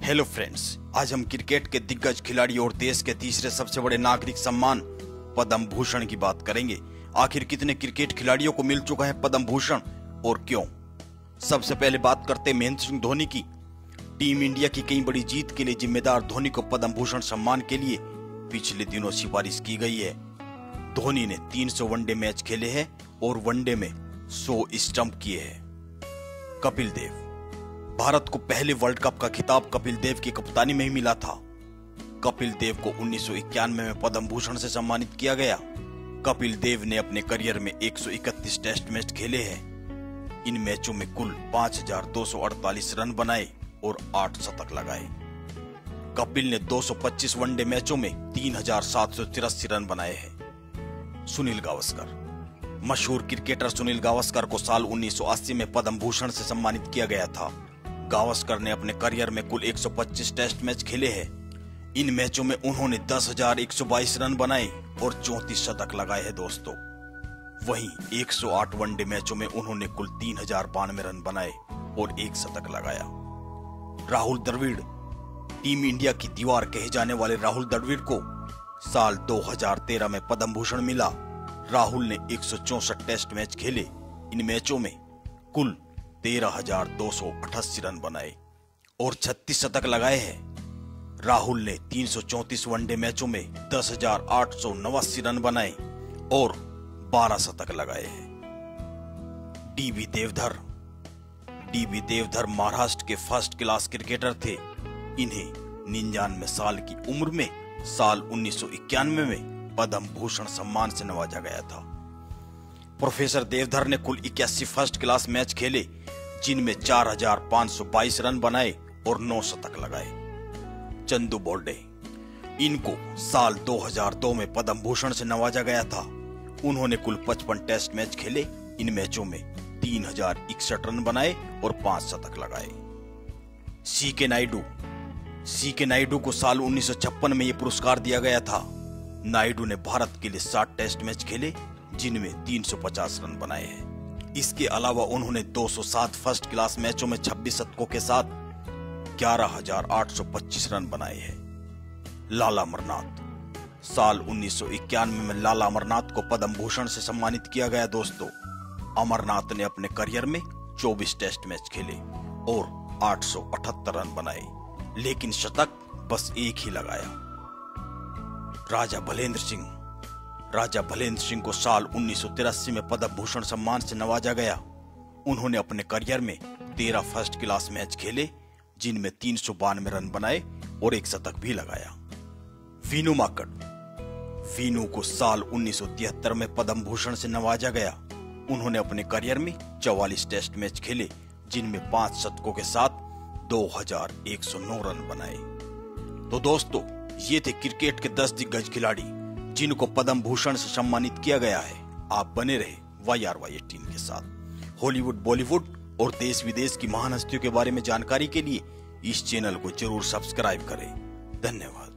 Hello friends, आज हम cricket के दिग्गज खिलाड़ी और देश के तीसरे सबसे बड़े नागरिक सम्मान पद्म भूषण की बात करेंगे। आखिर कितने क्रिकेट खिलाड़ियों को मिल चुका है पद्म भूषण और क्यों? सबसे पहले बात करते हैं महेंद्र सिंह धोनी की। टीम इंडिया की कई बड़ी जीत के लिए जिम्मेदार धोनी को पद्म भूषण सम्मान के लिए पिछले दिनों सिफारिश की गई है। धोनी ने 300 वनडे मैच खेले हैं और वनडे में 100 स्टंप किए हैं। कपिल देव, भारत को पहले वर्ल्ड कप का खिताब कपिल देव की कप्तानी में ही मिला था। कपिल देव को 1991 में पद्म भूषण से सम्मानित किया गया। कपिल देव ने अपने करियर में 131 टेस्ट मैच खेले हैं। इन मैचों में कुल 5248 रन बनाए और 8 शतक लगाए। कपिल ने 225 वनडे मैचों में 3783 रन बनाए हैं। सुनील गावस्कर, मशहूर क्रिकेटर सुनील गावस्कर को साल 1980 में पद्म भूषण से सम्मानित किया गया था। गावस्कर ने अपने करियर में कुल 125 टेस्ट मैच खेले हैं। इन मैचों में उन्होंने 10,122 रन बनाए और 34 शतक लगाए हैं दोस्तों। वहीं 108 वनडे मैचों में उन्होंने कुल 3092 रन बनाए और 1 शतक लगाया। राहुल द्रविड़, टीम इंडिया की दीवार कहे जाने वाले राहुल द्रविड़ को साल 2013 में पद्म भूषण मिला। राहुल ने 164 टेस्ट मैच खेले। इन मैचों में कुल 13,288 रन बनाए और 36 शतक लगाए हैं। राहुल ने 334 वनडे मैचों में 10,889 रन बनाए और 12 शतक लगाए हैं। डीवी देवधर महाराष्ट्र के फर्स्ट क्लास क्रिकेटर थे। इन्हें 99 साल की उम्र में साल 1991 में पद्म भूषण सम्मान से नवाजा गया था। प्रोफेसर देवधर ने कुल 81 फर्स्ट क्लास मैच खेले, जिनमें 4,522 रन बनाए और 9 शतक लगाए। चंदू बोल्डे, इनको साल 2002 में पद्म भूषण से नवाजा गया था। उन्होंने कुल 55 टेस्ट मैच खेले। इन मैचों में 3,061 रन बनाए और 5 शतक लगाए। सीके नायडू को साल 1956 में यह पुरस्कार दिया गया था। नायडू ने भारत के लिए 60 टेस्ट मैच खेले, जिनमें 350 रन बनाए हैं। इसके अलावा उन्होंने 207 फर्स्ट क्लास मैचों में 26 शतकों के साथ 11,825 रन बनाए हैं। लाला अमरनाथ, साल 1991 में लाला अमरनाथ को पद्म भूषण से सम्मानित किया गया दोस्तों। अमरनाथ ने अपने करियर में 24 टेस्ट मैच खेले और 878 रन बनाए, लेकिन शतक बस एक ही लगाया। राजा भलेंद्र सिंह को साल 1983 में पद्म भूषण सम्मान से नवाजा गया। उन्होंने अपने करियर में 13 फर्स्ट क्लास मैच खेले, जिनमें 392 रन बनाए और 1 शतक भी लगाया। वीनू को साल 1973 में पद्म भूषण से नवाजा गया। उन्होंने अपने करियर में 44 टेस्ट मैच खेले, जिनमें 5 शतकों के साथ 2,109 रन बनाए। तो दोस्तों, ये थे क्रिकेट के 10 दिग्गज खिलाड़ी जिनको पद्म भूषण से सम्मानित किया गया है। आप बने रहे YRY18 के साथ। हॉलीवुड, बॉलीवुड और देश विदेश की महान हस्तियों के बारे में जानकारी के लिए इस चैनल को जरूर सब्सक्राइब करें। धन्यवाद।